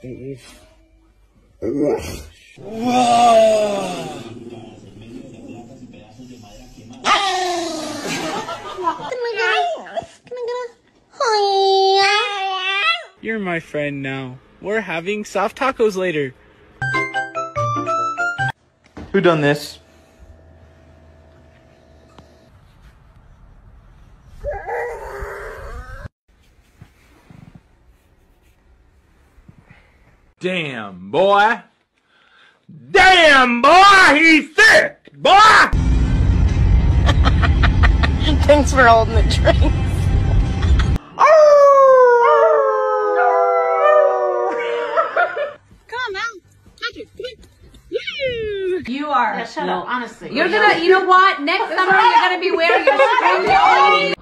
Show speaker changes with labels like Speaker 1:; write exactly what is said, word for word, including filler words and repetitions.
Speaker 1: You're my friend now. We're having soft tacos later. Who done this? Damn, boy. Damn, boy, he's sick, boy!
Speaker 2: Thanks for holding the drinks.
Speaker 3: Come on, Mel. Touch it. Come on.
Speaker 4: You are.
Speaker 3: Yeah, shut up, honestly.
Speaker 4: You're gonna, you know what? Next summer you're gonna be wearing your string.